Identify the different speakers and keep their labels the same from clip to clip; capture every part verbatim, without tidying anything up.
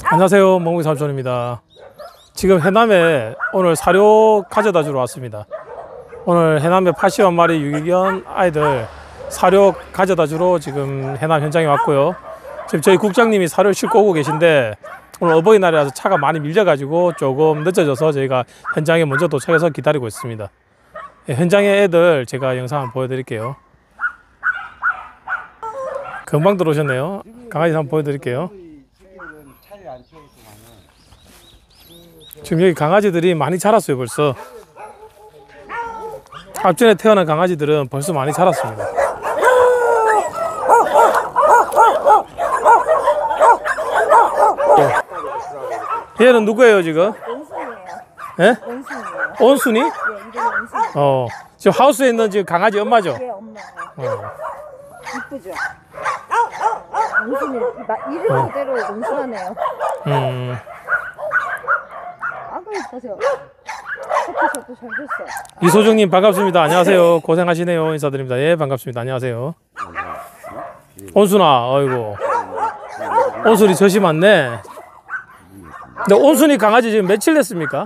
Speaker 1: 안녕하세요, 멍멍이 삼촌입니다. 지금 해남에 오늘 사료 가져다 주러 왔습니다. 오늘 해남에 팔십여 마리 유기견 아이들 사료 가져다 주러 지금 해남 현장에 왔고요. 지금 저희 국장님이 사료를 싣고 오고 계신데 오늘 어버이날이라서 차가 많이 밀려가지고 조금 늦어져서 저희가 현장에 먼저 도착해서 기다리고 있습니다. 네, 현장의 애들 제가 영상 한번 보여드릴게요. 금방 들어오셨네요. 강아지 한번 보여드릴게요. 지금 여기 강아지들이 많이 자랐어요. 벌써 앞전에 태어난 강아지들은 벌써 많이 자랐습니다. 네. 얘는 누구예요 지금? 온순이에요. 예? 온순이에요. 온순이? 네, 이름이 온순이. 어, 지금 하우스에 있는 지금 강아지 엄마죠? 네, 엄마예요. 어. 이쁘죠? 온순이 이름 어. 그대로 온순하네요. 음. 아구 이쁘세요. 저도 잘 됐어. 이소중님 반갑습니다. 안녕하세요. 고생하시네요. 인사드립니다. 예, 반갑습니다. 안녕하세요. 온순아, 어이구. 온순이 젖이 많네. 근데 온순이 강아지 지금 며칠 됐습니까?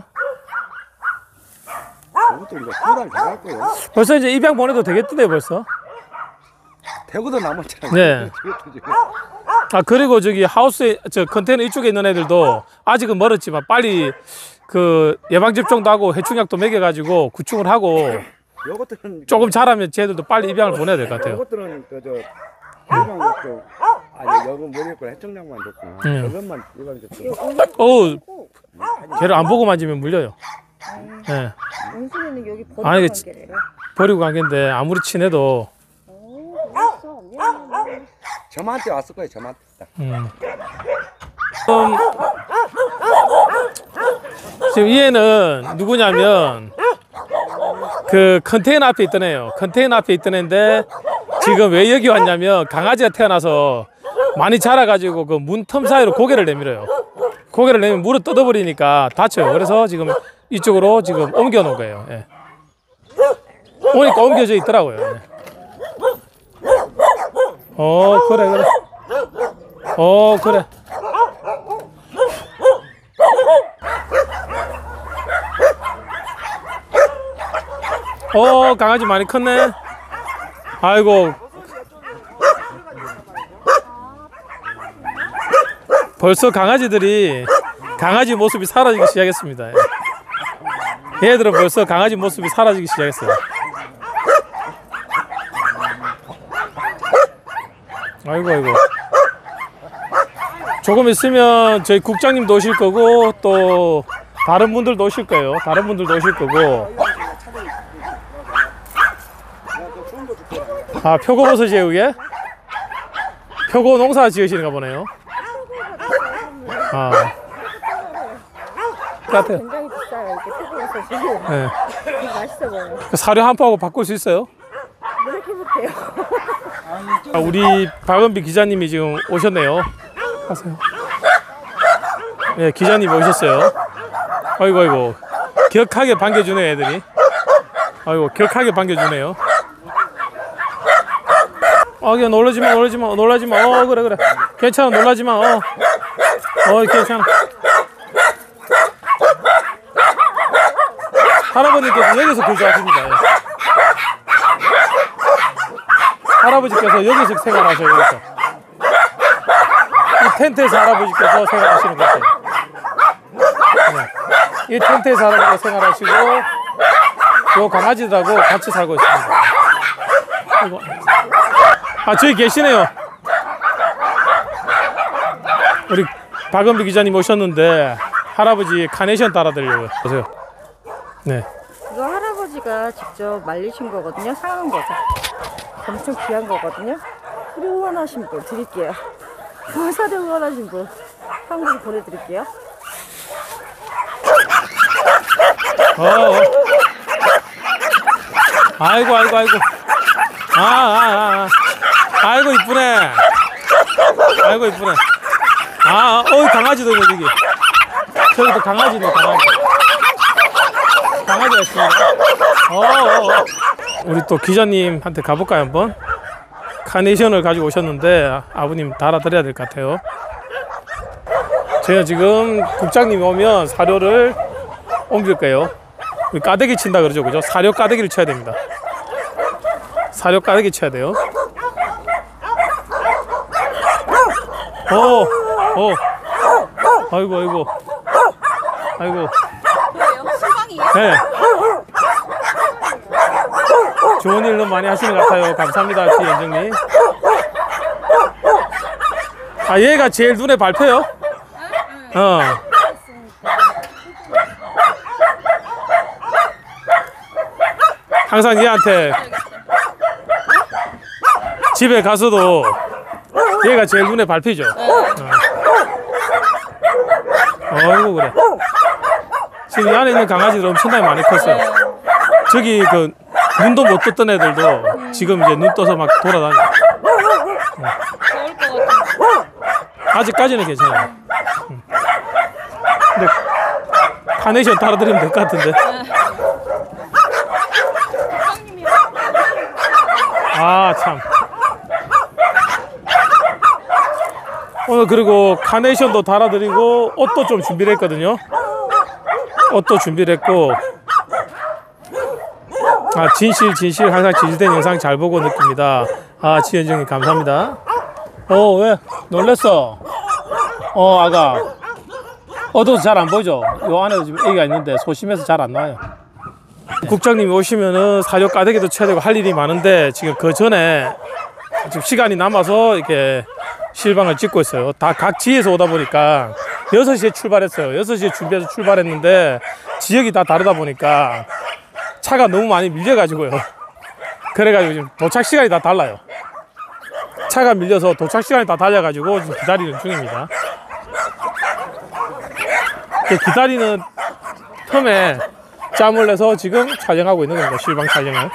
Speaker 1: 벌써 이제 입양 보내도 되겠던데 벌써?
Speaker 2: 대구도 남았잖아요.
Speaker 1: 네. 아 그리고 저기 하우스에 저 컨테이너 이쪽에 있는 애들도 아직은 멀었지만 빨리 그 예방 접종도 하고 해충약도 먹여가지고 구충을 하고 조금 자라면 쟤들도 빨리 입양을 보내야 될 것 같아요.
Speaker 2: 이것들은 그저 예방 접종 아니 여기 모르겠고 해충약만 줬고 이것만 예방 접종.
Speaker 1: 어우 걔를 안 보고 만지면 물려요. 예. 네.
Speaker 3: 온순이는 여기 버리고
Speaker 1: 아니,
Speaker 3: 간 게래요.
Speaker 1: 버리고 간 게인데 아무리 친해도.
Speaker 2: 저한테 왔을 거예요. 저한테.
Speaker 1: 음. 음, 지금 이 애는 누구냐면 그 컨테이너 앞에 있던 애예요. 컨테이너 앞에 있던 애인데 지금 왜 여기 왔냐면 강아지가 태어나서 많이 자라가지고 그 문 틈 사이로 고개를 내밀어요. 고개를 내밀면 물을 뜯어버리니까 다쳐요. 그래서 지금 이쪽으로 지금 옮겨 놓은 거예요. 예. 오니까 옮겨져 있더라고요. 예. 어 그래 그래 어 그래 어 강아지 많이 컸네. 아이고 벌써 강아지들이 강아지 모습이 사라지기 시작했습니다. 얘들은 벌써 강아지 모습이 사라지기 시작했어요. 아이고 아이고 조금 있으면 저희 국장님도 오실 거고 또 다른 분들도 오실 거예요. 다른 분들도 오실 거고. 아 표고버섯이에요 이게? 표고 농사 지으시는가 보네요. 아 같아요.
Speaker 3: 굉장히 비싸요 이게 표고버섯이.
Speaker 1: 네.
Speaker 3: 되게 맛있어 보여요.
Speaker 1: 사료 한 포하고 바꿀 수 있어요?
Speaker 3: 노력해볼게요.
Speaker 1: 아, 우리 박은비 기자님이 지금 오셨네요. 하세요. 네, 기자님 오셨어요. 아이고 아이고 격하게 반겨주네 애들이. 아이고 격하게 반겨주네요. 아 그냥 놀라지마 놀라지마 놀라지마. 어 그래 그래 괜찮아 놀라지마. 어, 어 괜찮아. 할아버님께서 여기서 교수하십니다. 예. 할아버지께서 여기서 생활하셔요. 여기서 이 텐트에서 할아버지께서 생활하시는 거예요. 네. 이 텐트에서 할아버지가 생활하시고 요 강아지들하고 같이 살고 있습니다. 이거. 아 저기 계시네요. 우리 박은비 기자님 오셨는데 할아버지 카네이션 따라드리려고요. 보세요. 네.
Speaker 3: 이거 할아버지가 직접 말리신 거거든요. 상한 거죠. 엄청 귀한 거거든요. 사료 후원하신 분 드릴게요. 사료 후원하신 분 한국에 보내드릴게요.
Speaker 1: 어, 어. 아이고 아이고 아이고 아, 아, 아. 아이고 이쁘네. 아이고 이쁘네. 아, 어이 강아지도 있네 저기. 저기 또 강아지네 강아지. 강아지가 있습니다. 어, 어, 어. 우리 또 기자님한테 가볼까요 한번? 카네이션을 가지고 오셨는데 아버님 달아드려야 될 것 같아요. 저희가 지금 국장님이 오면 사료를 옮길 거예요. 우리 까대기 친다 그러죠, 그죠? 사료 까대기를 쳐야 됩니다. 사료 까대기 쳐야 돼요. 오, 오, 아이고, 아이고, 아이고. 네. 좋은 일도 많이 하시는 것 같아요. 감사합니다, 지연정님. 아, 얘가 제일 눈에 밟혀요? 어. 항상 얘한테 집에 가서도 얘가 제일 눈에 밟히죠. 어. 어이구, 그래. 지금 이 안에 있는 강아지들 엄청나게 많이 컸어요. 저기 그 눈도 못 떴던 애들도 지금 이제 눈 떠서 막 돌아다녀. 아직까지는 괜찮아요. 응. 근데 카네이션 달아드리면 될 것 같은데. 아, 참. 오늘 그리고 카네이션도 달아드리고 옷도 좀 준비를 했거든요. 옷도 준비를 했고. 아, 진실 진실 항상 진실된 영상 잘 보고 느낍니다. 아, 지현정님 감사합니다. 어, 왜 놀랬어? 어, 아가 어두워서 잘 안 보이죠? 요 안에도 지금 애기가 있는데 소심해서 잘 안 나와요. 국장님이 오시면은 사료 까대기도 쳐야 되고 할 일이 많은데 지금 그 전에 지금 시간이 남아서 이렇게 실방을 찍고 있어요. 다 각 지에서 오다 보니까 여섯 시에 출발했어요. 여섯 시에 준비해서 출발했는데 지역이 다 다르다 보니까 차가 너무 많이 밀려가지고요. 그래가지고 지금 도착 시간이 다 달라요. 차가 밀려서 도착 시간이 다 달려가지고 지금 기다리는 중입니다. 기다리는 틈에 짬을 내서 지금 촬영하고 있는 겁니다. 실방 촬영을.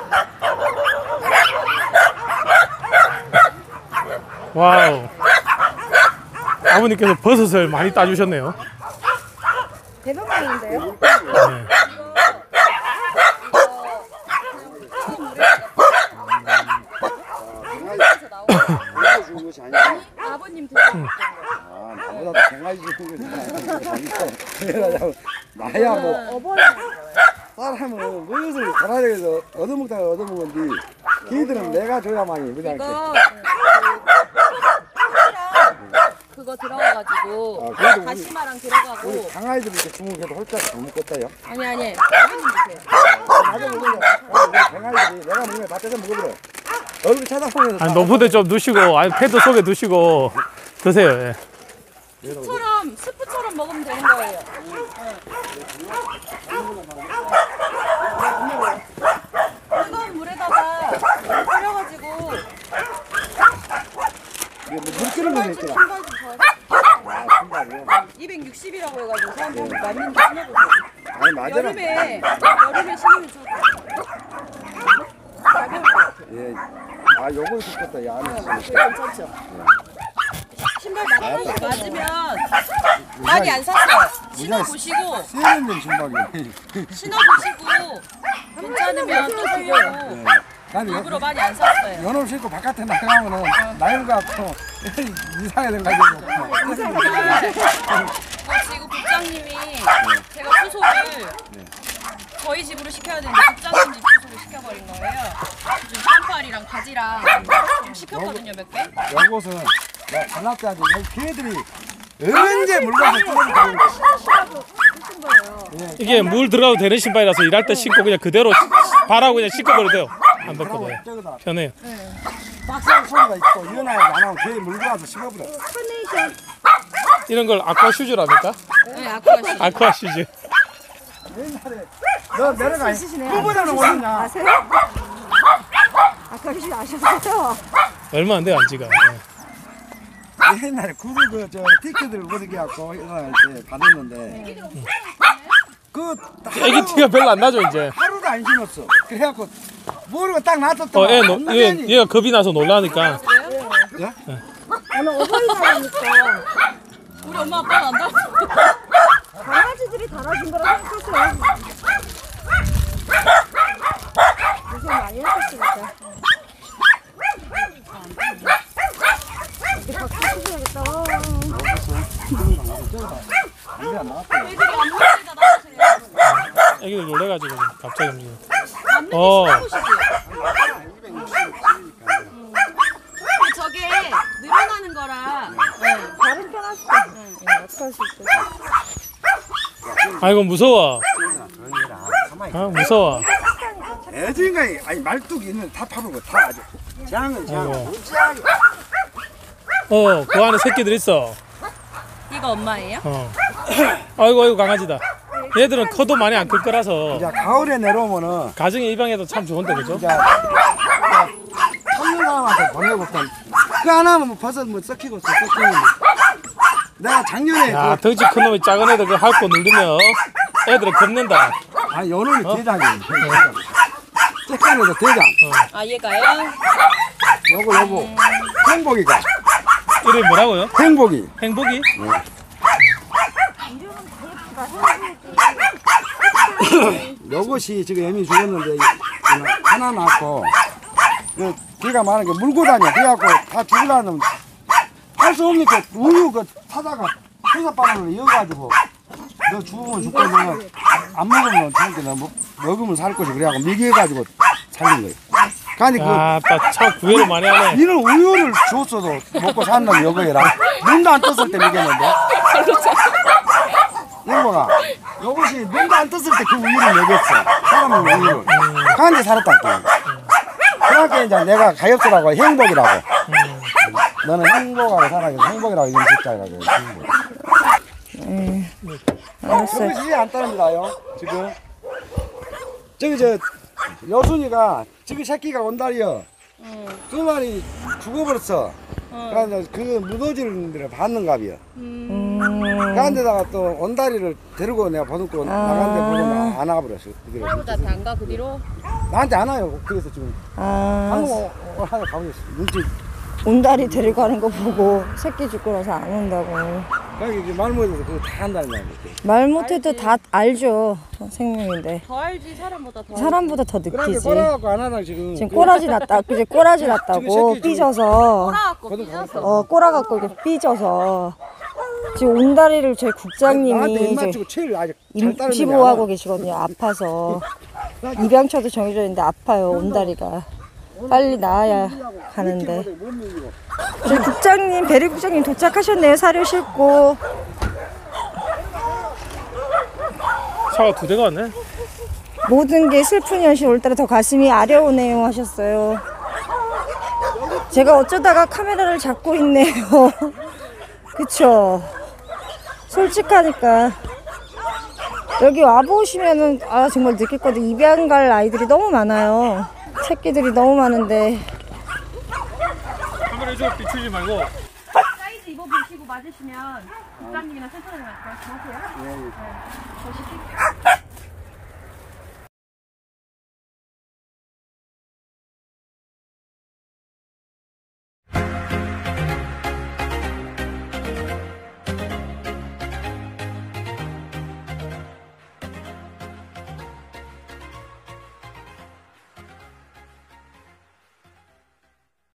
Speaker 1: 와우. 아버님께서 버섯을 많이 따주셨네요.
Speaker 3: 대박이인데요?
Speaker 1: 네.
Speaker 3: 아버님 드시는
Speaker 2: 아, 나보다 강아지 주는 나야 뭐 사람은 무엇을 가라에서 얻어먹다가 얻어먹은디 걔들은 내가 줘야만이 그냥
Speaker 4: 이거 그거 들어가가지고
Speaker 2: 아, 그래도 우리-
Speaker 4: 다시마랑 들어가고
Speaker 2: 우리 강아지들 이렇게 주먹해도 홀짝 못 먹겠다요.
Speaker 4: 아니 아니 아버님 드세요.
Speaker 2: 나도 먹는 거 강아지들이 내가 먹는 거 다 뺏어 먹어버려. 얼굴 쳐다보면서
Speaker 1: 아니, 너프대 좀 넣으시고, 아니, 패드 속에 넣으시고 드세요. 예.
Speaker 4: 스프처럼 스프처럼 먹으면 되는 거예요. 뜨거운 물에다가 끓여가지고
Speaker 2: 물 끓는 거 있잖아.
Speaker 4: 신발 좀 더.
Speaker 2: 신발이요?
Speaker 4: 이백육십이라고 해가지고 사람들이 맞는지 신어보세요.
Speaker 2: 아니 맞아라.
Speaker 4: 여름에 여름에 신으면 좋을 것 같아요. 가벼울 것 같아요.
Speaker 2: 예. 아 요거 좋겠다. 야 안에
Speaker 4: 그거 괜찮죠? 신발 맞으면 맞으면 많이 안 샀어요. 신어보시고
Speaker 2: 세련된 신발이.
Speaker 4: 신어보시고 괜찮으면 또 주려고
Speaker 2: 나는 여-
Speaker 4: 일부러 많이 안 샀어요.
Speaker 2: 연옷 신고 바깥에 나가면은 나이 같고 이상하게 돼가지고.
Speaker 4: 어, 지금 국장님이 제가 수속을 저희 집으로 시켜야 되는데 국장님 집 주소를 시켜버린 거예요. 지금 샴푸알이랑 바지랑 좀 시켰거든요, 몇 개.
Speaker 2: 요것은 내가 전학 때한테 여기 걔들이 언제 물건을 뜯어먹고
Speaker 1: 이게 물 들어가도 되는 신발이라서 일할 때 신고 그냥 그대로 발하고 그냥 신고 버려도 돼요. 안 벗겨도 돼요.
Speaker 2: 저거다
Speaker 1: 편해요.
Speaker 2: 빡센 소리가 있고 일어나야지 안 하면 걔 물고 와서 씹어버려.
Speaker 1: 이런 걸 아쿠아 슈즈랍니까?
Speaker 4: 네, 아쿠아시.
Speaker 1: 아쿠아 슈즈.
Speaker 2: 옛날에 너 내려가 그보다는 오느냐.
Speaker 3: 아세요? 아까 혹시 아셨어요?
Speaker 1: 얼마 안 돼요, 안지가. 예.
Speaker 2: 옛날에 구글 그저 티켓을 어떻게 갖고 일어날 때 받았는데 그
Speaker 1: 애기 티가 별로 안 나죠, 이제.
Speaker 2: 하루도 안 신었어. 그래갖고 모르고 딱 놔뒀더만.
Speaker 1: 어, 애, 노, 얘, 얘가 겁이 나서 놀라니까.
Speaker 2: 예?
Speaker 3: 오늘 어버이날이니까
Speaker 4: 우리 엄마 아빠는 안 다.
Speaker 3: 강아지들이 달아준 거라 생각했어요. 고생 많이 하셨으니까. 이제 박수 치셔야겠다.
Speaker 2: 안돼 안 나왔어요.
Speaker 4: 애들이 안 보이니까 나가세요.
Speaker 1: 애기들 놀래가지고 갑자기 움직여.
Speaker 4: 맞는 게
Speaker 1: 어.
Speaker 4: 싫어보시지. 저게 늘어나는 거라. 네.
Speaker 3: 다른 편 하시죠. 네, 어떡할 수 있어요.
Speaker 1: 아이고 무서워. 아 무서워.
Speaker 2: 애진가이 아니 말뚝이 있는 다 파보고 다 아주 장은 장.
Speaker 1: 아이고. 어, 그 안에 새끼들 있어.
Speaker 4: 이거 엄마예요?
Speaker 1: 어. 아이고 아이고 강아지다. 얘들은 커도 많이 안 클 거라서
Speaker 2: 이제 가을에 내려오면은
Speaker 1: 가정에 입양해도 참 좋은데 그죠?
Speaker 2: 이제 찾는 사람한테 보내고선 그 하나면 뭐 버섯 뭐 썩히고 썩히고 내가 작년에
Speaker 1: 야
Speaker 2: 그,
Speaker 1: 덩치 큰 놈이 작은 애들 그 핥고 누르면 애들이 겁낸다.
Speaker 2: 아 요놈이 대장이에요. 쬐깐해도 대장.
Speaker 4: 아 얘가요?
Speaker 2: 요거 요거 행복이가
Speaker 1: 이름이 뭐라고요?
Speaker 2: 행복이.
Speaker 1: 행복이?
Speaker 2: 요것이 지금 애미 죽었는데 이- 하나 낳고 그 걔가 많은 게 물고 다녀. 그래갖고 다 죽으려면 할 수 없으니까 우유 그 타다가 수사바람을 이어가지고 너 죽으면 죽고 너안 먹으면 죽을게 너 먹- 먹으면 살 것이 그래갖고 미기해가지고 살린 거예요. 그러니까
Speaker 1: 아참 구애를 많이 하네.
Speaker 2: 그 이런 우유를 줬어도 먹고 산 놈이 요거해라. 눈도 안 떴을 때 먹였는데. 이거가 요것이 눈도 안 떴을 때 그 우유를 먹였어. 사람은 우유를. 그런데 살았다. 그러니까 이제 내가 가엾으라고 행복이라고. 너는 행복하게 살아야지. 행복이라고 이름 짓자라고.
Speaker 3: 네. 알았어요.
Speaker 2: 이것이 안 따릅니다요. 지금 저기 저 여순이가 지금 새끼가 온다리요. 두 마리 죽어버렸어. 그래서 그 무너지는 데를 봤는갑이요.
Speaker 3: 음.
Speaker 2: 그런데다가 또 온다리를 데리고 내가 버듬고 나간데 보고 안 와버렸어. 그대로.
Speaker 4: 할아버지한테 안 가 그 뒤로?
Speaker 2: 나한테 안 와요. 그래서 지금
Speaker 3: 아,
Speaker 2: 한국 하나 가보겠어. 눈치.
Speaker 3: 온다리 데리고 가는 거 보고 새끼 죽고 나서 안 온다고.
Speaker 2: 그러니까 이게 말 못해서 그거 다 한다는 거야.
Speaker 3: 말 못해도 다 알죠. 생명인데.
Speaker 4: 더 알지 사람보다 더.
Speaker 3: 사람보다 더
Speaker 2: 그러니까
Speaker 3: 느끼지.
Speaker 2: 꼬라갖고 안 하나 지금.
Speaker 3: 지금 꼬라지 났다. 그제 꼬라지 났다고
Speaker 2: 새끼 지금
Speaker 3: 삐져서.
Speaker 4: 꼬라갖고 삐져서.
Speaker 3: 어 꼬라갖고 이렇게 삐져서. 지금 온다리를 저희
Speaker 2: 나한테
Speaker 3: 국장님이
Speaker 2: 입
Speaker 3: 이제
Speaker 2: 맞추고 제일 아주 잘 따르는
Speaker 3: 임시보호하고 계시거든요. 아파서 입양처도 정해져 있는데 아파요. 온다리가 빨리 나아야 가는데. 저희 국장님 베리 국장님 도착하셨네요. 사료 싣고.
Speaker 1: 차가 두 대가 왔네.
Speaker 3: 모든 게 슬픈 현실 올 따라 더 가슴이 아려오네요 하셨어요. 제가 어쩌다가 카메라를 잡고 있네요. 그쵸? 솔직하니까 여기 와보시면은 아 정말 느낄 건데 입양 갈 아이들이 너무 많아요. 새끼들이 너무 많은데
Speaker 1: 카메라 이쪽 비추지 말고.
Speaker 4: 사이즈 입어보시고 맞으시면 국장님이나 센터장님한테 전화하세요. 네. 저 시킬게요.